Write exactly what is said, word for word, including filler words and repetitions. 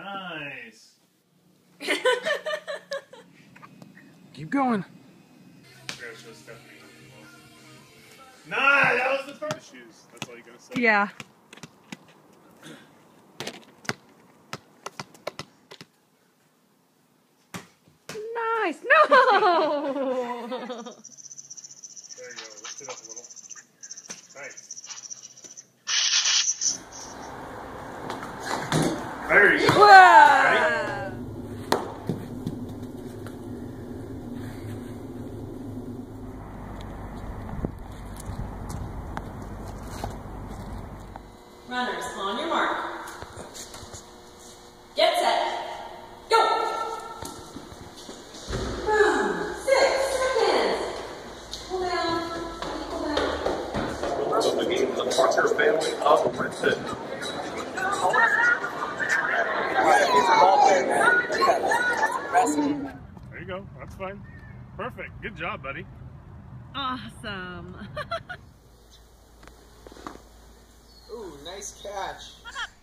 Nice. Keep going. Nah, that was the first shoes. That's all you gotta say. Yeah. Nice. No. There you go. Lift it up a little. Nice. There you go. Wow. Ready? Runners, on your mark. Get set. Go! Boom. Six seconds. Pull down. Pull down. The Parker family of Princeton. There you go. That's fine. Perfect. Good job, buddy. Awesome. Ooh, nice catch.